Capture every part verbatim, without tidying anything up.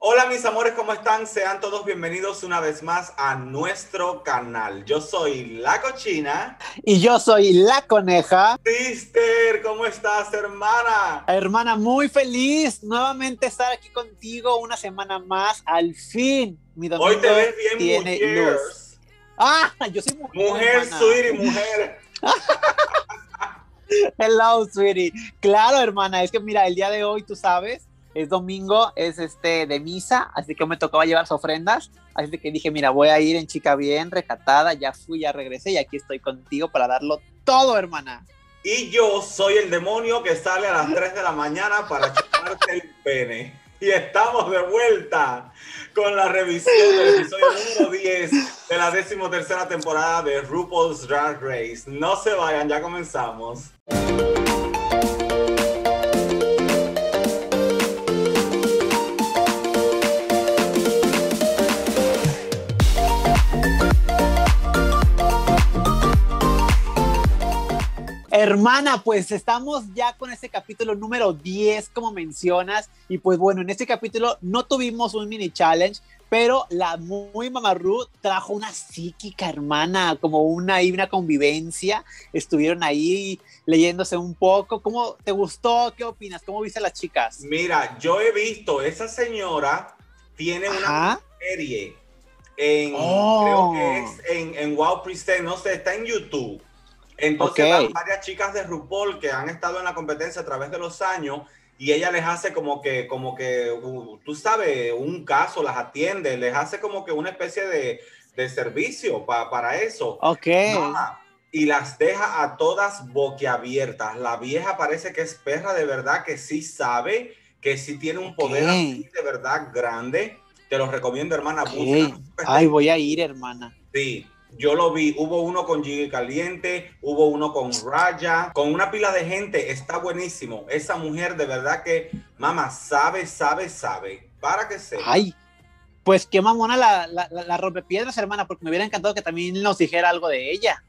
Hola mis amores, ¿cómo están? Sean todos bienvenidos una vez más a nuestro canal. Yo soy La Cochina. Y yo soy La Coneja. Sister, ¿cómo estás, hermana? Hermana, muy feliz nuevamente estar aquí contigo una semana más. Al fin, mi domingo Hoy te ves bien tiene mujer. luz. Ah, yo soy mujer, Mujer, hermana. sweetie, mujer. Hello, sweetie. Claro, hermana, es que mira, el día de hoy, tú sabes, es domingo, es este de misa, así que me tocaba llevar sus ofrendas, así que dije, mira, voy a ir en chica bien, recatada, ya fui, ya regresé y aquí estoy contigo para darlo todo, hermana. Y yo soy el demonio que sale a las tres de la mañana para chuparte el pene. Y estamos de vuelta con la revisión del episodio número diez de la decimotercera temporada de RuPaul's Drag Race. No se vayan, ya comenzamos. Hermana, pues estamos ya con este capítulo número diez, como mencionas, y pues bueno, en este capítulo no tuvimos un mini challenge, pero la muy Mamarru trajo una psíquica, hermana, como una, una convivencia, estuvieron ahí leyéndose un poco. ¿Cómo te gustó? ¿Qué opinas? ¿Cómo viste a las chicas? Mira, yo he visto, esa señora tiene Ajá. una serie en, oh. creo que es en, en Wow Present, no sé, está en YouTube. Entonces okay. van varias chicas de RuPaul que han estado en la competencia a través de los años y ella les hace como que, como que, uh, tú sabes, un caso, las atiende, les hace como que una especie de, de servicio pa, para eso. Ok. Mama, y las deja a todas boquiabiertas. La vieja parece que es perra de verdad, que sí sabe, que sí tiene un poder okay. así de verdad grande. Te lo recomiendo, hermana. Okay. Ay, voy a ir, hermana. Sí. Yo lo vi, hubo uno con Gigi Caliente, hubo uno con Raya, con una pila de gente, está buenísimo. Esa mujer de verdad que, mamá, sabe, sabe, sabe, para que sepa. Ay, pues qué mamona la, la, la, la rompepiedras, hermana, porque me hubiera encantado que también nos dijera algo de ella.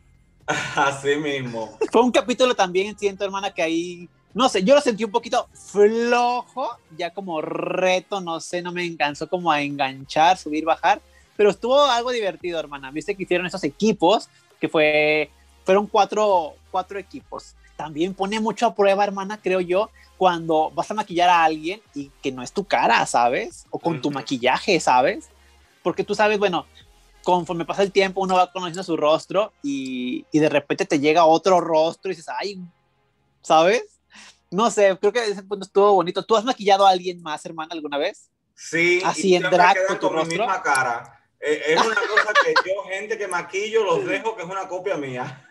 Así mismo. Fue un capítulo también, siento, hermana, que ahí, no sé, yo lo sentí un poquito flojo, ya como reto, no sé, no me enganchó como a enganchar, subir, bajar, pero estuvo algo divertido, hermana. Viste que hicieron esos equipos, que fue, fueron cuatro, cuatro equipos. También pone mucho a prueba, hermana, creo yo, cuando vas a maquillar a alguien y que no es tu cara, ¿sabes? O con uh-huh. tu maquillaje, ¿sabes? Porque tú sabes, bueno, conforme pasa el tiempo uno va conociendo su rostro y, y de repente te llega otro rostro y dices, ay, ¿sabes? No sé, creo que ese punto estuvo bonito. ¿Tú has maquillado a alguien más, hermana, alguna vez? Sí, así en drag con tu con rostro. Mi misma cara. Eh, es una cosa que yo, gente que maquillo, los dejo que es una copia mía.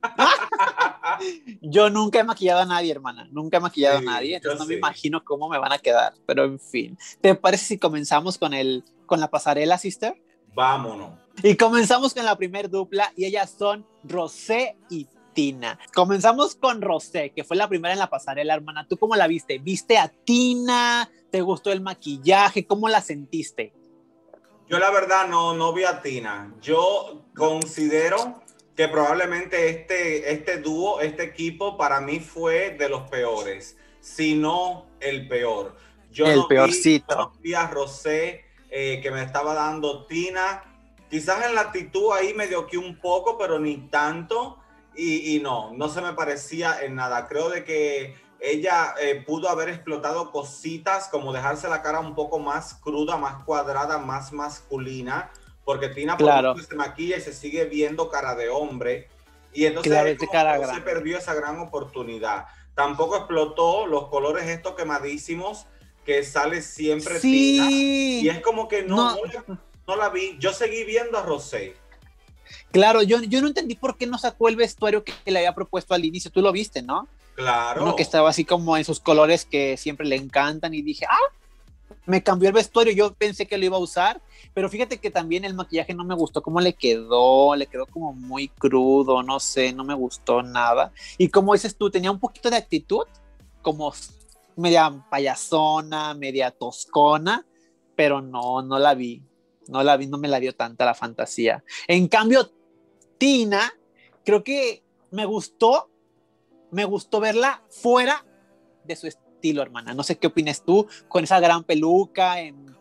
Yo nunca he maquillado a nadie, hermana. Nunca he maquillado sí, a nadie, entonces no sí. me imagino cómo me van a quedar. Pero en fin, ¿te parece si comenzamos con, el, con la pasarela, sister? Vámonos. Y comenzamos con la primer dupla y ellas son Rosé y Tina. Comenzamos con Rosé, que fue la primera en la pasarela, hermana. ¿Tú cómo la viste? ¿Viste a Tina? ¿Te gustó el maquillaje? ¿Cómo la sentiste? Yo la verdad no, no vi a Tina. Yo considero que probablemente este, este dúo, este equipo para mí fue de los peores, si no el peor. Yo el no peorcito. Vi, yo no vi a Rosé eh, que me estaba dando Tina. Quizás en la actitud ahí medio que un poco, pero ni tanto. Y, y no, no se me parecía en nada. Creo de que ella eh, pudo haber explotado cositas como dejarse la cara un poco más cruda, más cuadrada, más masculina, porque Tina claro. por se maquilla y se sigue viendo cara de hombre, y entonces claro, es como cara que se perdió esa gran oportunidad. Tampoco explotó los colores estos quemadísimos que sale siempre sí. Tina, y es como que no, no. no, la, no la vi. Yo seguí viendo a Rosé. Claro, yo, yo no entendí por qué no sacó el vestuario que le había propuesto al inicio. Tú lo viste, ¿no? Claro. Uno que estaba así como en sus colores que siempre le encantan y dije, ah, me cambió el vestuario. Yo pensé que lo iba a usar, pero fíjate que también el maquillaje no me gustó cómo le quedó, le quedó como muy crudo, no sé, no me gustó nada. Y como dices tú, tenía un poquito de actitud, como media payasona, media toscona, pero no, no la vi. No la vi, no me la dio tanta la fantasía. En cambio, Tina, creo que me gustó, me gustó verla fuera de su estilo, hermana. No sé qué opinas tú, con esa gran peluca, en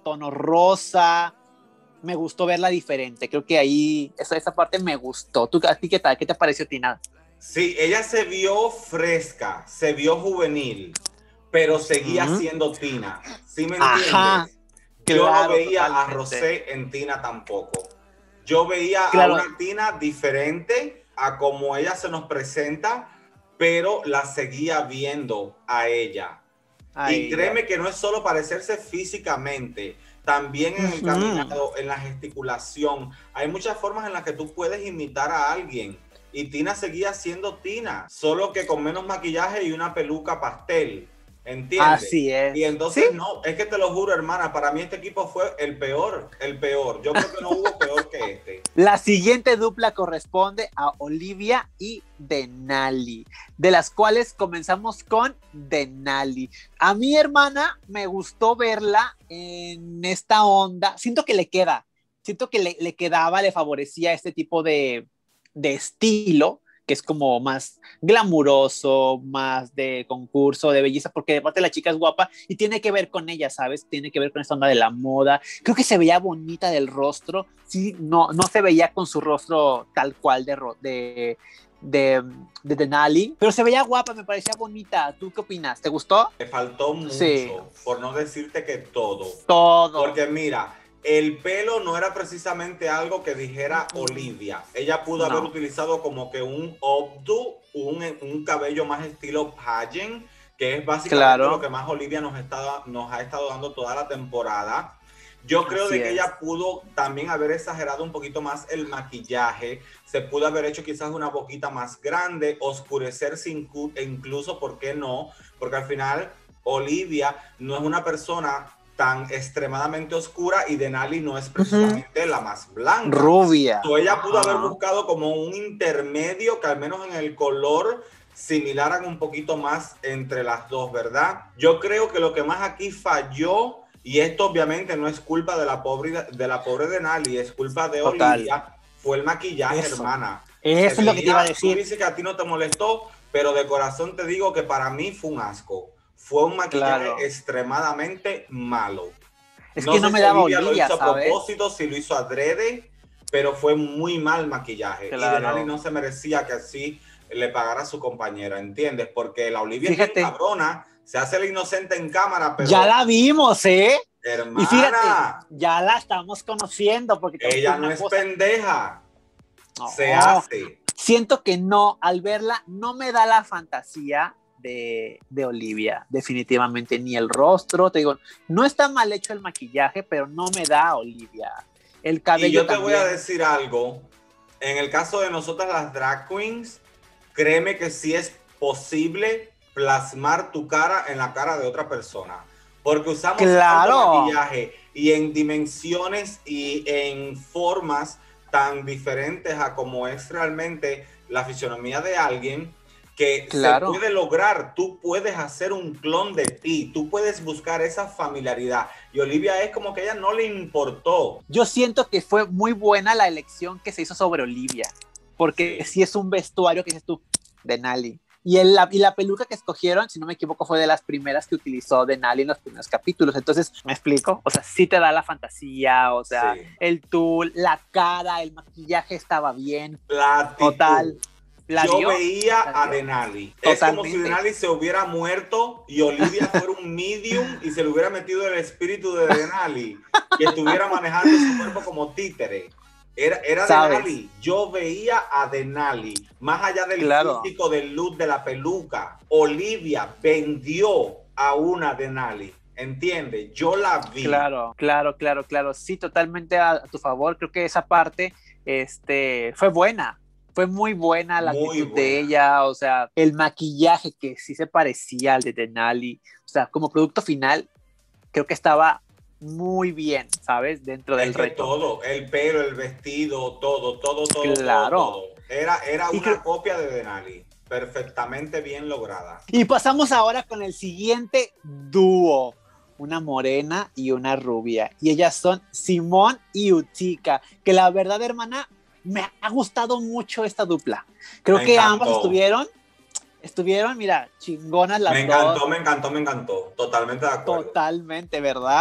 tono rosa. Me gustó verla diferente. Creo que ahí, esa, esa parte me gustó. ¿Tú, a ti qué tal? ¿Qué te pareció, Tina? Sí, ella se vio fresca, se vio juvenil, pero seguía Mm. siendo Tina. ¿Sí me Ajá, entiendes? Yo no claro, veía a totalmente. Rosé en Tina tampoco. Yo veía a Claro. una Tina diferente a como ella se nos presenta, pero la seguía viendo a ella. A Y ella. créeme que no es solo parecerse físicamente, también en el Ujú. caminado, en la gesticulación. Hay muchas formas en las que tú puedes imitar a alguien. Y Tina seguía siendo Tina, solo que con menos maquillaje y una peluca pastel. ¿Entiendes? Así Y es. ¿Sí? entonces no, es que te lo juro, hermana, para mí este equipo fue el peor, el peor. Yo creo que no hubo peor que este. La siguiente dupla corresponde a Olivia y Denali, de las cuales comenzamos con Denali. A mi hermana me gustó verla en esta onda. Siento que le queda, siento que le, le quedaba, le favorecía este tipo de, de estilo, que es como más glamuroso, más de concurso, de belleza, porque aparte la chica es guapa y tiene que ver con ella, ¿sabes? Tiene que ver con esta onda de la moda. Creo que se veía bonita del rostro, sí, no, no se veía con su rostro tal cual de, de, de, de Denali, pero se veía guapa, me parecía bonita. ¿Tú qué opinas? ¿Te gustó? Me faltó mucho, Sí. por no decirte que todo. Todo. Porque mira, el pelo no era precisamente algo que dijera Olivia. Ella pudo No. haber utilizado como que un updo, un, un cabello más estilo pageant, que es básicamente Claro. lo que más Olivia nos, está, nos ha estado dando toda la temporada. Yo creo Así de que es. ella pudo también haber exagerado un poquito más el maquillaje, se pudo haber hecho quizás una boquita más grande, oscurecerse incluso, ¿por qué no? Porque al final Olivia no es una persona tan extremadamente oscura y Denali no es precisamente uh-huh. la más blanca. Rubia. So, ella pudo uh-huh. haber buscado como un intermedio que al menos en el color similaran un poquito más entre las dos, ¿verdad? Yo creo que lo que más aquí falló, y esto obviamente no es culpa de la pobre, de la pobre Denali, es culpa de Total. Olivia, fue el maquillaje, Eso. hermana. Eso es lo que te iba a decir. Tú dices que a ti no te molestó, pero de corazón te digo que para mí fue un asco. Fue un maquillaje claro. extremadamente malo. Es no que no me si daba Olivia, Olivia, lo hizo ¿sabes? a propósito, si lo hizo adrede, pero fue muy mal maquillaje. Claro. Y Denali no se merecía que así le pagara a su compañera, ¿entiendes? Porque la Olivia fíjate. es bien cabrona, se hace la inocente en cámara, pero... Ya la vimos, ¿eh? Hermana. Y fíjate, ya la estamos conociendo. Porque ella no es cosa... pendeja. No. Se hace. Siento que no, al verla, no me da la fantasía de, de Olivia, definitivamente, ni el rostro, te digo, no está mal hecho el maquillaje, pero no me da Olivia. El cabello y yo te también. voy a decir algo, en el caso de nosotras las drag queens, créeme que sí es posible plasmar tu cara en la cara de otra persona, porque usamos claro. tanto maquillaje y en dimensiones y en formas tan diferentes a como es realmente la fisonomía de alguien, que claro. se puede lograr, tú puedes hacer un clon de ti, tú puedes buscar esa familiaridad, y Olivia es como que a ella no le importó. Yo siento que fue muy buena la elección que se hizo sobre Olivia, porque sí, sí es un vestuario que dices tú, Denali, y, el, la, y la peluca que escogieron, si no me equivoco, fue de las primeras que utilizó Denali en los primeros capítulos, entonces, ¿me explico? O sea, sí te da la fantasía, o sea, sí. el tul, la cara, el maquillaje estaba bien, la total. ¿La Yo vio? veía ¿La a Denali. Es como si Denali se hubiera muerto y Olivia fuera un medium y se le hubiera metido el espíritu de Denali y estuviera manejando su cuerpo como títere. Era, era Denali. Yo veía a Denali. Más allá del claro. físico, del look, de la peluca. Olivia vendió a una Denali. ¿Entiendes? Yo la vi. Claro, claro, claro, claro. Sí, totalmente a, a tu favor. Creo que esa parte este, fue buena. Fue muy buena la muy actitud buena. de ella, o sea, el maquillaje que sí se parecía al de Denali, o sea, como producto final, creo que estaba muy bien, ¿sabes? Dentro del es que reto. Todo, el pelo, el vestido, todo, todo, todo, claro. todo, todo. Era, era una creo... copia de Denali, perfectamente bien lograda. Y pasamos ahora con el siguiente dúo. Una morena y una rubia. Y ellas son Simone y Utica, que la verdad, hermana, me ha gustado mucho esta dupla. Creo me que encantó. ambas estuvieron, estuvieron, mira, chingonas las dos. Me encantó, dos. me encantó, me encantó. Totalmente de acuerdo. Totalmente, ¿verdad?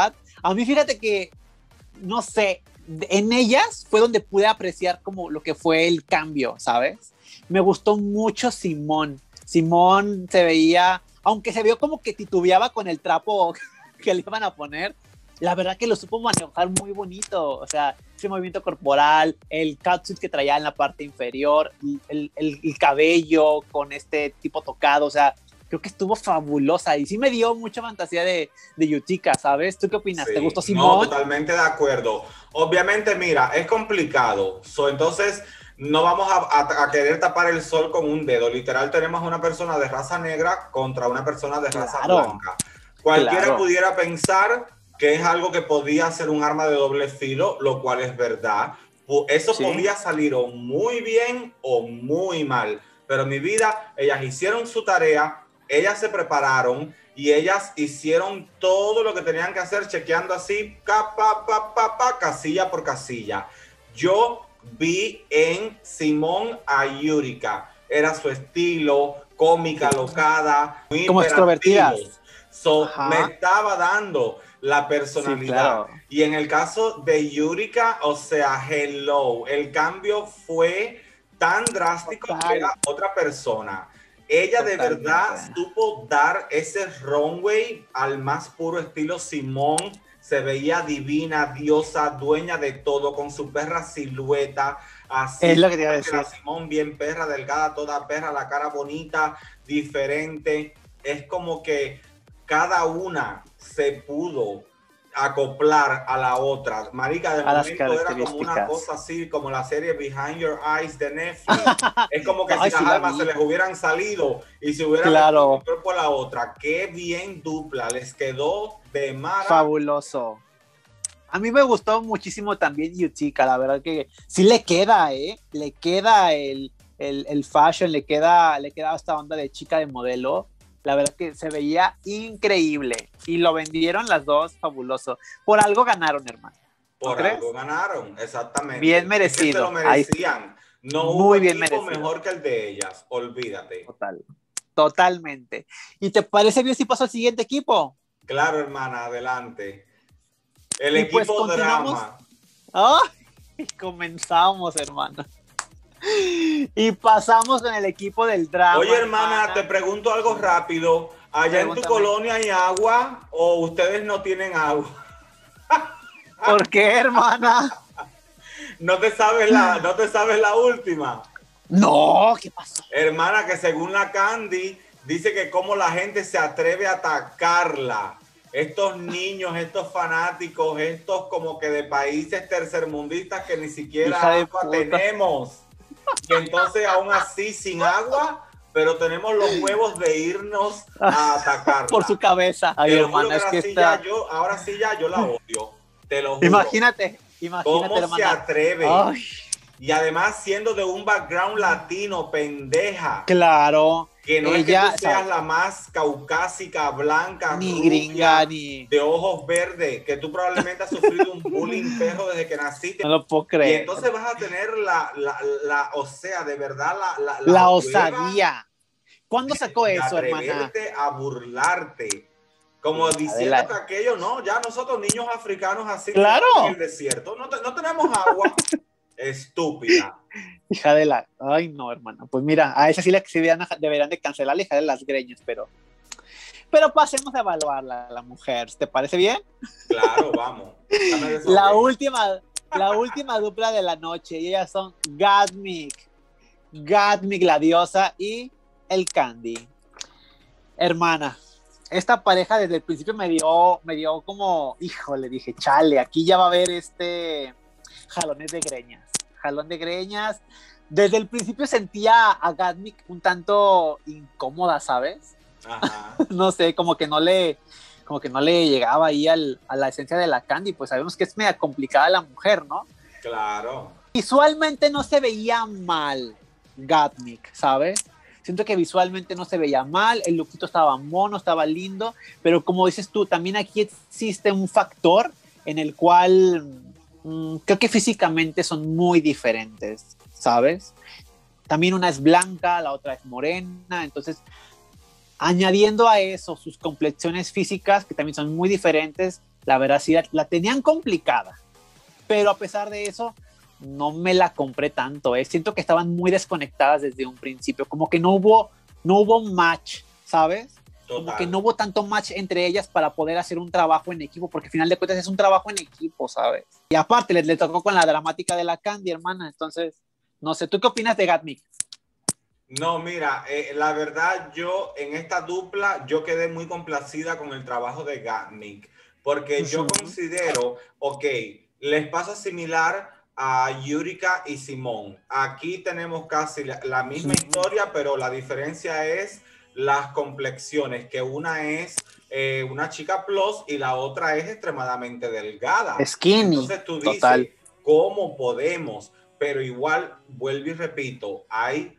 A mí fíjate que, no sé, en ellas fue donde pude apreciar como lo que fue el cambio, ¿sabes? Me gustó mucho Simón. Simón se veía, aunque se vio como que titubeaba con el trapo que le iban a poner, la verdad que lo supo manejar muy bonito. O sea, ese movimiento corporal, el catsuit que traía en la parte inferior, el, el, el cabello con este tipo tocado, o sea, creo que estuvo fabulosa y sí me dio mucha fantasía de, de Yutika, ¿sabes? ¿Tú qué opinas? Sí, ¿Te gustó Simón? no, totalmente de acuerdo. Obviamente, mira, es complicado. So, entonces, no vamos a, a, a querer tapar el sol con un dedo. Literal, tenemos una persona de raza negra contra una persona de raza Claro, blanca. Cualquiera claro. pudiera pensar que es algo que podía ser un arma de doble filo, lo cual es verdad. Eso Sí. podía salir o muy bien o muy mal. Pero mi vida, ellas hicieron su tarea. Ellas se prepararon y ellas hicieron todo lo que tenían que hacer, chequeando así, pa, pa, pa, pa, pa, casilla por casilla. Yo vi en Simón a Yurika. Era su estilo, cómica, locada, muy como extrovertida. So, me estaba dando la personalidad. Sí, claro. Y en el caso de Yurika, o sea, hello, el cambio fue tan drástico Total. Que era otra persona. Ella Totalmente. De verdad supo dar ese runway al más puro estilo Simón. Se veía divina, diosa, dueña de todo, con su perra silueta. Así es lo que te iba a decir. La Simón bien perra, delgada, toda perra, la cara bonita, diferente. Es como que cada una se pudo acoplar a la otra. Marica, de momento era como una cosa así, como la serie Behind Your Eyes de Netflix. Es como que Ay, si las sí almas se les hubieran salido y se hubieran claro. metido por la otra. Qué bien dupla, les quedó de mara. Fabuloso. A mí me gustó muchísimo también Yutika, la verdad que sí le queda, ¿eh? Le queda el, el, el fashion, le queda, le queda esta onda de chica de modelo. La verdad que se veía increíble y lo vendieron las dos fabuloso. Por algo ganaron, hermano. ¿No Por crees? algo ganaron, exactamente. Bien merecido. Es que se lo merecían. No Muy hubo bien equipo merecido. mejor que el de ellas, olvídate. Total, totalmente. ¿Y te parece bien si paso al siguiente equipo? Claro, hermana, adelante. El y equipo pues drama. ¡Oh! Y comenzamos, hermano. Y pasamos con el equipo del drama. Oye, hermana, hermana, te pregunto algo rápido. ¿Allá Pregúntame. En tu colonia hay agua o ustedes no tienen agua? ¿Por qué, hermana? ¿No te sabes la, no te sabes la última? No, ¿qué pasó? Hermana, que según la Candy, dice que cómo la gente se atreve a atacarla. Estos niños, estos fanáticos, estos como que de países tercermundistas que ni siquiera agua tenemos. Y entonces aún así sin agua, pero tenemos los huevos de irnos a atacar. Por su cabeza. Ay, hermano, es que está... ya yo, ahora sí ya yo la odio. Te lo juro. Imagínate, imagínate, ¿Cómo hermana? se atreve? Ay. Y además siendo de un background latino, pendeja. Claro. Que no ella, es que tú seas la más caucásica, blanca, ni rubia, gringa, ni... de ojos verdes, que tú probablemente has sufrido un bullying perro desde que naciste. No lo puedo creer. Y entonces vas a tener la, la, la o sea, de verdad, la... La, la, la osadía. ¿Cuándo sacó de eso, hermana? a burlarte. Como sí, diciendo la... que aquello, no, ya nosotros niños africanos así claro. En el desierto, no, te, no tenemos agua. Estúpida. Hija de la... Ay, no, hermana. Pues mira, a esa sí la deberían, deberían de cancelar, hija de las greñas, pero... Pero pasemos a evaluarla, la mujer. ¿Te parece bien? Claro, vamos. La última, la última dupla de la noche. Y ellas son Gottmik. Gottmik, la diosa, y el Candy. Hermana, esta pareja desde el principio me dio, me dio como... Híjole, dije, chale, aquí ya va a haber este... jalones de greñas. Jalón de greñas. Desde el principio sentía a Gottmik un tanto incómoda, ¿sabes? Ajá. No sé, como que no le como que no le llegaba ahí al, a la esencia de la Candy, pues sabemos que es media complicada la mujer, ¿no? Claro. Visualmente no se veía mal Gottmik, ¿sabes? Siento que visualmente no se veía mal, el lookito estaba mono, estaba lindo, pero como dices tú, también aquí existe un factor en el cual mmm, creo que físicamente son muy diferentes, ¿sabes? También una es blanca, la otra es morena, entonces añadiendo a eso sus complexiones físicas, que también son muy diferentes, La verdad sí, la, la tenían complicada, pero a pesar de eso, no me la compré tanto, ¿eh? Siento que estaban muy desconectadas desde un principio, como que no hubo, no hubo match, ¿sabes? Total. Como que no hubo tanto match entre ellas para poder hacer un trabajo en equipo, porque al final de cuentas es un trabajo en equipo, ¿sabes? Y aparte, le, le tocó con la dramática de la Candy, hermana, entonces, no sé, ¿tú qué opinas de Gatmik? No, mira, eh, la verdad yo en esta dupla yo quedé muy complacida con el trabajo de Gatmik, porque yo considero, ok, les pasa similar a Yurika y Simón. Aquí tenemos casi la, la misma historia, pero la diferencia es las complexiones, que una es eh, una chica plus y la otra es extremadamente delgada. Skinny. Entonces tú total. dices, ¿cómo podemos? Pero igual, vuelvo y repito, hay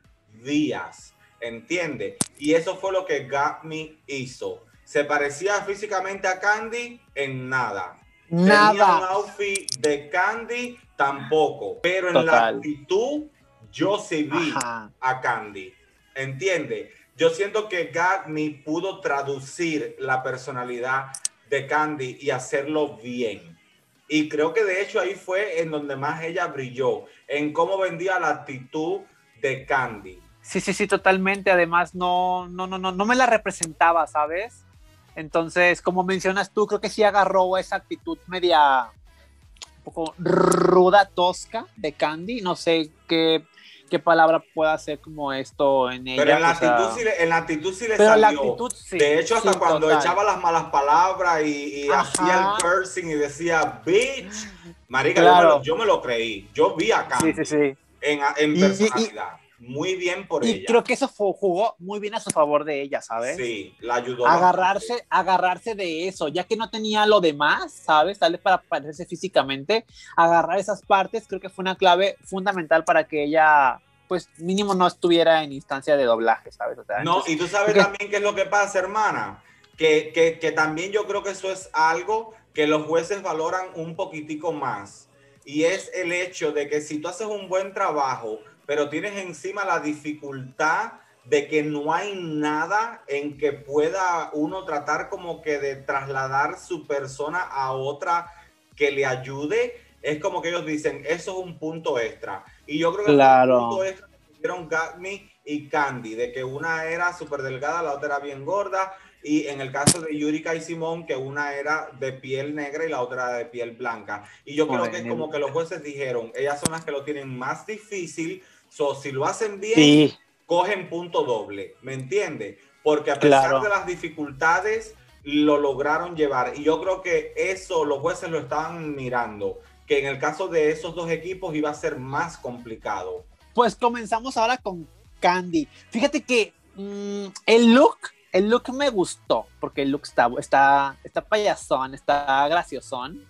días, ¿entiende? Y eso fue lo que Gatmik hizo. ¿Se parecía físicamente a Candy? En nada. Nada. Tenía un outfit de Candy, tampoco. Pero en Total. la actitud, yo sí vi Ajá. a Candy. ¿Entiende? Yo siento que Gatmik pudo traducir la personalidad de Candy y hacerlo bien. Y creo que de hecho ahí fue en donde más ella brilló, en cómo vendía la actitud de Candy. Sí, sí, sí, totalmente. Además, no, no, no, no, no me la representaba, ¿sabes? Entonces, como mencionas tú, creo que sí agarró esa actitud media un poco ruda, tosca de Candy. No sé qué, qué palabra pueda ser como esto en ella. Pero en la, actitud, sea, sí le, en la actitud sí le pero salió. La actitud, sí, de hecho, hasta sí, cuando total. echaba las malas palabras y, y hacía el cursing y decía, bitch, marica, claro. yo, me lo, yo me lo creí. Yo vi a Candy sí, sí, sí. en, en y, personalidad. Y, muy bien por y ella. Y creo que eso fue, jugó muy bien a su favor de ella, ¿sabes? Sí, la ayudó agarrarse, bastante. agarrarse de eso, ya que no tenía lo demás, ¿sabes? Tal vez para parecerse físicamente, agarrar esas partes creo que fue una clave fundamental para que ella, pues mínimo no estuviera en instancia de doblaje, ¿sabes? O sea, no, entonces, y tú sabes que... también qué es lo que pasa, hermana, que, que, que también yo creo que eso es algo que los jueces valoran un poquitico más, y es el hecho de que si tú haces un buen trabajo, pero tienes encima la dificultad de que no hay nada en que pueda uno tratar como que de trasladar su persona a otra que le ayude, es como que ellos dicen, eso es un punto extra. Y yo creo que claro. fue un punto extra que tuvieron Gatmik y Candy, de que una era súper delgada, la otra era bien gorda, y en el caso de Yurika y Simón, que una era de piel negra y la otra de piel blanca. Y yo creo que es como que los jueces dijeron, ellas son las que lo tienen más difícil, so, si lo hacen bien, sí. cogen punto doble, ¿me entiendes? Porque a pesar claro. de las dificultades, lo lograron llevar. Y yo creo que eso los jueces lo estaban mirando, que en el caso de esos dos equipos iba a ser más complicado. Pues comenzamos ahora con Candy. Fíjate que mmm, el look, el look me gustó, porque el look está, está, está payasón, está graciosón.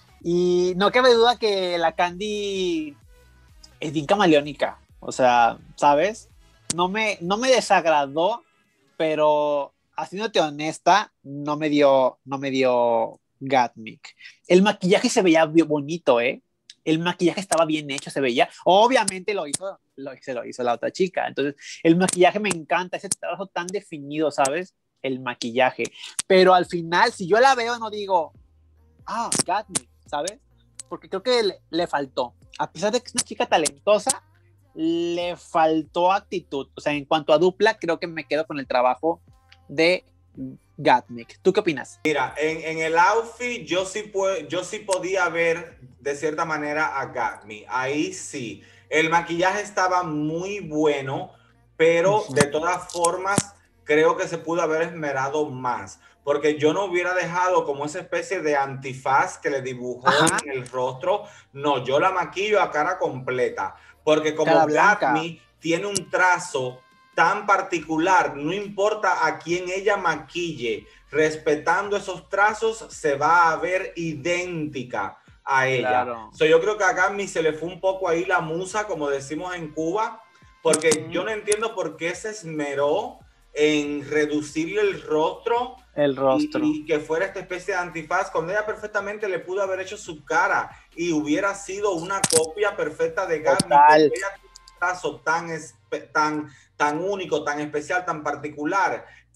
Y no cabe duda que la Candy es bien camaleónica. O sea, ¿sabes? No me, no me desagradó, pero haciéndote honesta, no me dio, no me dio Gatmik. El maquillaje se veía bonito, ¿eh? El maquillaje estaba bien hecho, se veía. Obviamente lo hizo, lo, se lo hizo la otra chica. Entonces, el maquillaje me encanta, ese trabajo tan definido, ¿sabes? El maquillaje. Pero al final, si yo la veo, no digo, ah, Gatmik, ¿sabes? Porque creo que le, le faltó. A pesar de que es una chica talentosa, le faltó actitud. O sea, en cuanto a dupla, creo que me quedo con el trabajo de Gatmik. ¿Tú qué opinas? Mira, en, en el outfit yo sí, puedo, yo sí podía ver de cierta manera a Gatmik. Ahí sí. El maquillaje estaba muy bueno, pero uh-huh. de todas formas creo que se pudo haber esmerado más. Porque yo no hubiera dejado como esa especie de antifaz que le dibujó Ajá. en el rostro. No, yo la maquillo a cara completa. Porque como Gatmik tiene un trazo tan particular, no importa a quién ella maquille, respetando esos trazos, se va a ver idéntica a ella. Claro. So, yo creo que a Gatmik se le fue un poco ahí la musa, como decimos en Cuba, porque uh-huh. yo no entiendo por qué se esmeró en reducirle el rostro, el rostro. Y, y que fuera esta especie de antifaz, cuando ella perfectamente le pudo haber hecho su cara y hubiera sido una copia perfecta de Gatmik, porque ella tiene un trazo tan, tan, tan único, tan especial, tan particular,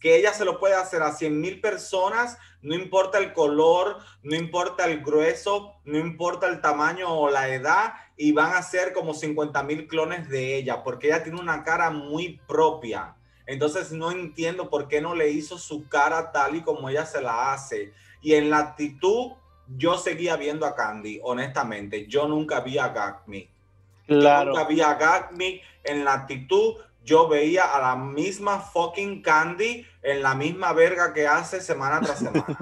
que ella se lo puede hacer a cien mil personas, no importa el color, no importa el grueso, no importa el tamaño o la edad, y van a ser como cincuenta mil clones de ella, porque ella tiene una cara muy propia. Entonces no entiendo por qué no le hizo su cara tal y como ella se la hace. Y en la actitud, yo seguía viendo a Candy, honestamente. Yo nunca vi a Gatme. Claro. Yo nunca vi a Gatme en la actitud. Yo veía a la misma fucking Candy en la misma verga que hace semana tras semana.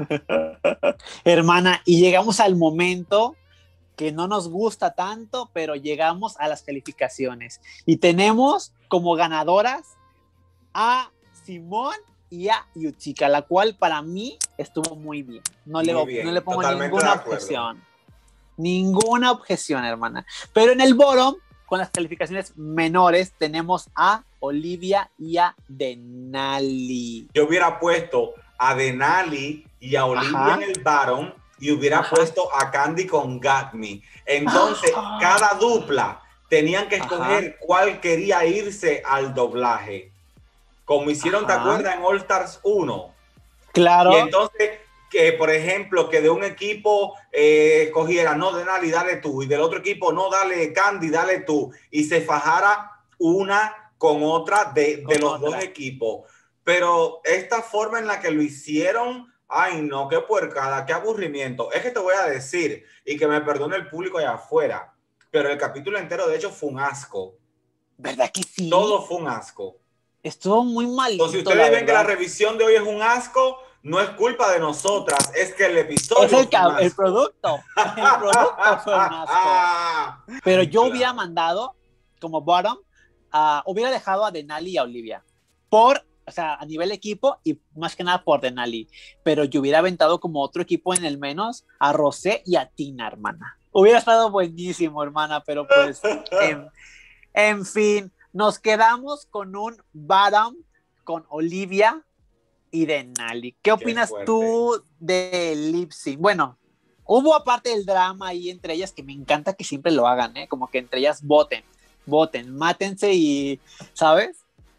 Hermana, y llegamos al momento que no nos gusta tanto, pero llegamos a las calificaciones. Y tenemos como ganadoras a Simone y a Yuchika, la cual para mí estuvo muy bien. No, muy le, bien. no le pongo Totalmente ninguna objeción. Ninguna objeción, hermana. Pero en el bottom, con las calificaciones menores, tenemos a Olivia y a Denali. Yo hubiera puesto a Denali y a Olivia Ajá. en el bottom y hubiera Ajá. puesto a Candy con Gatme. Entonces, Ajá. cada dupla tenían que escoger Ajá. cuál quería irse al doblaje. Como hicieron, Ajá. ¿te acuerdas? En All Stars uno. Claro. Y entonces, que por ejemplo, que de un equipo eh, cogiera, no, Denali, dale tú. Y del otro equipo, no, dale Candy, dale tú. Y se fajara una con otra de, con de los otra. dos equipos. Pero esta forma en la que lo hicieron, ay no, qué puercada, qué aburrimiento. Es que te voy a decir, y que me perdone el público allá afuera, pero el capítulo entero de hecho fue un asco. ¿Verdad que sí? Todo fue un asco. Estuvo muy malito. Entonces, si ustedes ven verdad. que la revisión de hoy es un asco, no es culpa de nosotras, es que el episodio es el, fue un asco. el producto. El producto fue un asco. Pero yo claro. hubiera mandado, como bottom, uh, hubiera dejado a Denali y a Olivia. Por, o sea, a nivel equipo y más que nada por Denali. Pero yo hubiera aventado como otro equipo en el menos a Rosé y a Tina, hermana. Hubiera estado buenísimo, hermana, pero pues, en, en fin. Nos quedamos con un bottom con Olivia y Denali. ¿Qué opinas Qué tú de lip sync? Bueno, hubo aparte del drama ahí entre ellas que me encanta que siempre lo hagan, ¿eh? Como que entre ellas voten, voten, mátense y, ¿sabes?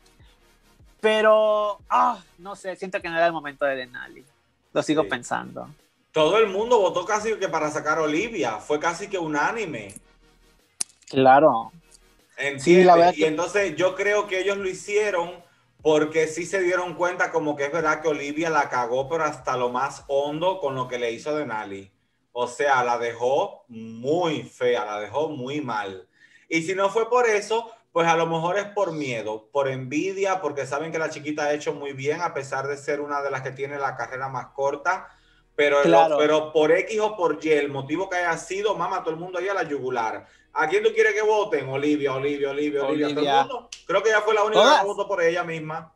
Pero, oh, no sé, siento que no era el momento de Denali. Lo sigo sí. pensando. Todo el mundo votó casi que para sacar a Olivia. Fue casi que unánime. Claro. ¿Entiendes? Sí, la verdad que... Y entonces yo creo que ellos lo hicieron porque sí se dieron cuenta como que es verdad que Olivia la cagó, pero hasta lo más hondo con lo que le hizo Denali. O sea, la dejó muy fea, la dejó muy mal. Y si no fue por eso, pues a lo mejor es por miedo, por envidia, porque saben que la chiquita ha hecho muy bien, a pesar de ser una de las que tiene la carrera más corta. Pero, claro. pero por X o por Y, el motivo que haya sido, mamá, todo el mundo ahí a la yugular. ¿A quién tú quieres que voten? Olivia, Olivia, Olivia, Olivia. Olivia. ¿Todo el mundo? Creo que ella fue la única ¿Todas? que votó por ella misma.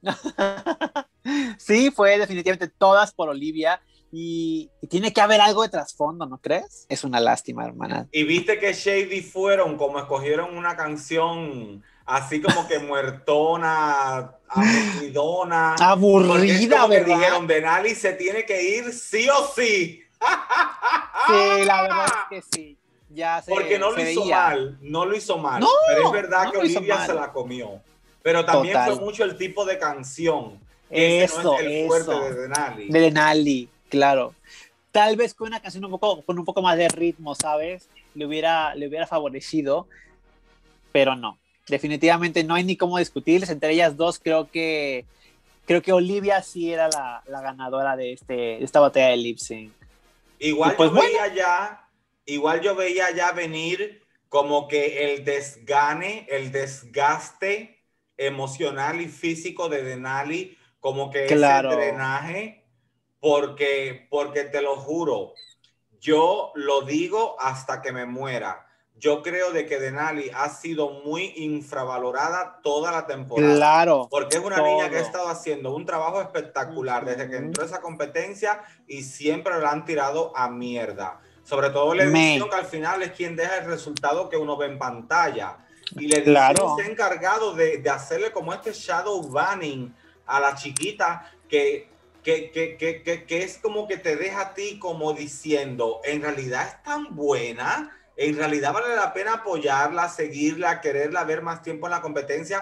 Sí, fue definitivamente todas por Olivia. Y, y tiene que haber algo de trasfondo, ¿no crees? Es una lástima, hermana. Y viste que Shady fueron, como escogieron una canción así como que muertona, aburridona. Aburrida, ¿verdad? Que dijeron, Denali se tiene que ir sí o sí. Sí, la verdad es que sí. Ya se, Porque no lo hizo veía. mal, no lo hizo mal. No, pero es verdad no que Olivia se la comió. Pero también Total. fue mucho el tipo de canción. Eso, Ese no es el eso. fuerte de Denali. De Denali, claro. Tal vez con una canción un poco, con un poco más de ritmo, ¿sabes? Le hubiera, le hubiera favorecido, pero no. Definitivamente no hay ni cómo discutirles. Entre ellas dos creo que creo que Olivia sí era la, la ganadora de, este, de esta batalla de lip sync. Igual pues, yo veía bueno. ya... Igual yo veía ya venir como que el desgane, el desgaste emocional y físico de Denali, como que claro. ese drenaje, porque, porque te lo juro, yo lo digo hasta que me muera. Yo creo de que Denali ha sido muy infravalorada toda la temporada. Claro. Porque es una todo. niña que ha estado haciendo un trabajo espectacular uh-huh. desde que entró a esa competencia y siempre la han tirado a mierda. Sobre todo la edición, que al final es quien deja el resultado que uno ve en pantalla. Y la edición claro. se ha encargado de, de hacerle como este shadow banning a la chiquita que, que, que, que, que, que es como que te deja a ti como diciendo, en realidad es tan buena, en realidad vale la pena apoyarla, seguirla, quererla ver más tiempo en la competencia,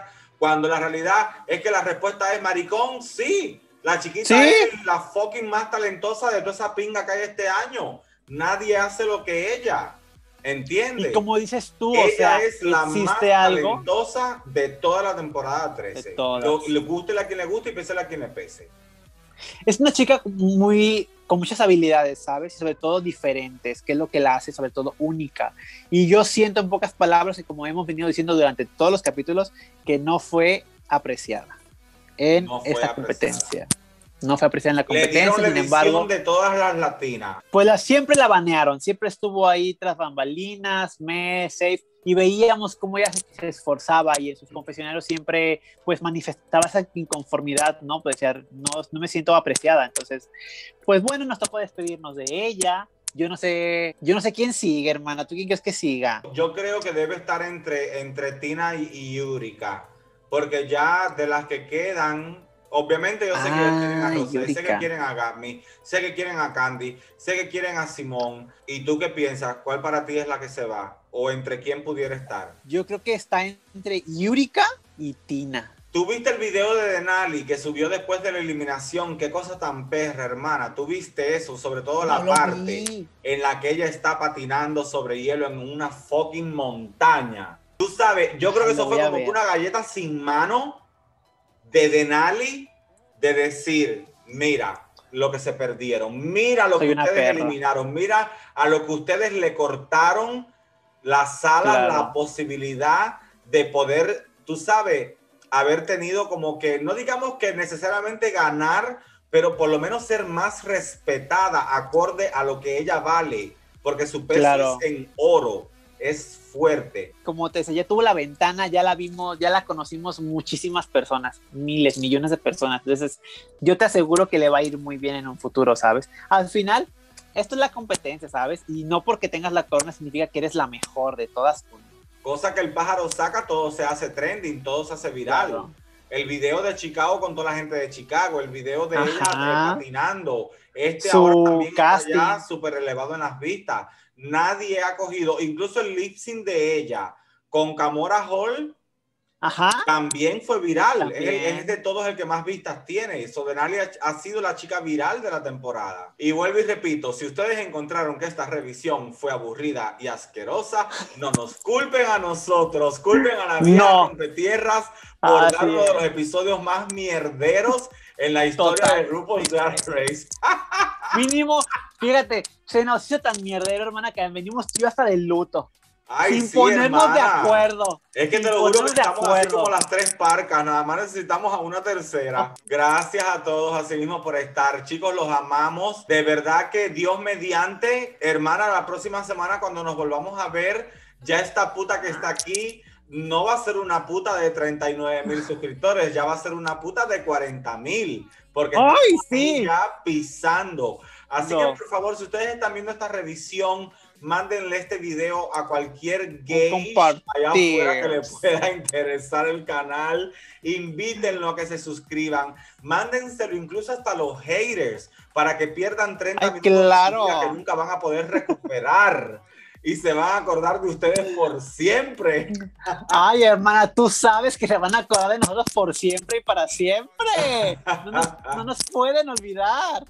Cuando la realidad es que la respuesta es maricón, sí. La chiquita ¿Sí? es la fucking más talentosa de toda esa pinga que hay este año. Nadie hace lo que ella. ¿Entiendes? Y como dices tú, ella o sea, es la más existe algo talentosa de toda la temporada trece. de todas. Lo, le guste a quien le guste y pese a quien le pese. Es una chica muy con muchas habilidades, ¿sabes? Y sobre todo diferentes, que es lo que la hace sobre todo única. Y yo siento en pocas palabras, y como hemos venido diciendo durante todos los capítulos, que no fue apreciada en No fue esta apreciada. competencia. No fue apreciada en la Le competencia, dieron la sin edición embargo, de todas las latinas. pues la, siempre la banearon, siempre estuvo ahí tras bambalinas, me, safe, y veíamos cómo ella se, se esforzaba y en sus confesionarios siempre pues manifestaba esa inconformidad, ¿no? Pues decía, no, no me siento apreciada, entonces, pues bueno, nos tocó despedirnos de ella. Yo no sé, yo no sé quién sigue, hermana, ¿tú quién crees que siga? Yo creo que debe estar entre, entre Tina y, y Yurika, porque ya de las que quedan, obviamente yo sé que ellos quieren a Ah, Rosé, sé que Yurika. quieren a Gabby, sé que quieren a Candy, sé que quieren a Simón. ¿Y tú qué piensas? ¿Cuál para ti es la que se va? ¿O entre quién pudiera estar? Yo creo que está entre Yurika y Tina. ¿Tú viste el video de Denali que subió después de la eliminación? Qué cosa tan perra, hermana. ¿Tú viste eso? Sobre todo la No lo parte vi. en la que ella está patinando sobre hielo en una fucking montaña. Tú sabes, yo creo que Lo eso fue voy a como que ver. una galleta sin mano de Denali de decir, mira lo que se perdieron, mira lo Soy que una ustedes perra. eliminaron, mira a lo que ustedes le cortaron las alas, Claro. la posibilidad de poder, tú sabes, haber tenido como que, no digamos que necesariamente ganar, pero por lo menos ser más respetada acorde a lo que ella vale, porque su peso Claro. es en oro, es fuerte. Como te decía, ya tuvo la ventana, ya la vimos, ya la conocimos muchísimas personas, miles, millones de personas. Entonces, yo te aseguro que le va a ir muy bien en un futuro, ¿sabes? Al final, esto es la competencia, ¿sabes? Y no porque tengas la corona significa que eres la mejor de todas. Cosa que el pájaro saca, todo se hace trending, todo se hace viral. Claro. El video de Chicago con toda la gente de Chicago, el video de Ajá. ella eh, patinando, este Su ahora también casting. está ya súper elevado en las vistas. Nadie ha cogido, incluso el lip sync de ella con Camora Hall Ajá. también fue viral. Es, También. es de todos el que más vistas tiene. So, Denali ha, ha sido la chica viral de la temporada. Y vuelvo y repito, si ustedes encontraron que esta revisión fue aburrida y asquerosa, no nos culpen a nosotros, culpen a la vieja No. Rompetierras por Así dar uno de es. los episodios más mierderos en la historia Total. de RuPaul's Drag Race. Mínimo, fíjate, se nos hizo tan mierdero, hermana, que venimos yo hasta de luto. Ay, sin sí, ponernos hermana. de acuerdo. Es que sin te lo juro que ponernos de estamos así acuerdo. como las tres parcas, nada más necesitamos a una tercera. Gracias a todos así mismo por estar. Chicos, los amamos. De verdad que Dios mediante, hermana, la próxima semana cuando nos volvamos a ver, ya esta puta que está aquí no va a ser una puta de treinta y nueve mil suscriptores, ya va a ser una puta de cuarenta mil. Porque ¡Ay, estamos sí! ya pisando. Así No. que, por favor, si ustedes están viendo esta revisión, mándenle este video a cualquier gay Compartir. allá afuera que le pueda interesar el canal. Invítenlo a que se suscriban. Mándenselo incluso hasta los haters para que pierdan treinta Ay, minutos claro. de su vida que nunca van a poder recuperar. Y se van a acordar de ustedes por siempre. Ay, hermana, tú sabes que se van a acordar de nosotros por siempre y para siempre. No nos, no nos pueden olvidar.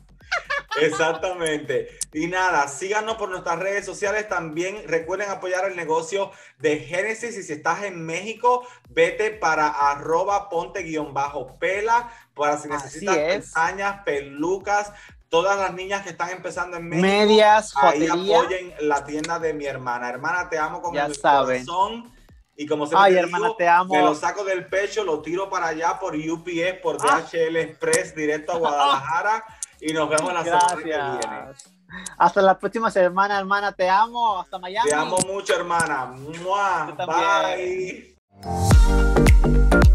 Exactamente. Y nada, síganos por nuestras redes sociales. También recuerden apoyar el negocio de Génesis. Y si estás en México, vete para arroba ponte guión bajo pela para si necesitas es. pestañas, pelucas. Todas las niñas que están empezando en México, Medias, ahí jotería. apoyen la tienda de mi hermana. Hermana, te amo con Ya el saben. corazón. Y como siempre Ay, te hermana, digo, te amo. me lo saco del pecho, lo tiro para allá por U P S, por Ah. D H L Express, directo a Guadalajara. Y nos vemos la semana que viene. Gracias. Hasta la próxima semana, hermana. Te amo. Hasta Miami. Te amo mucho, hermana. ¡Mua! Yo también. Bye.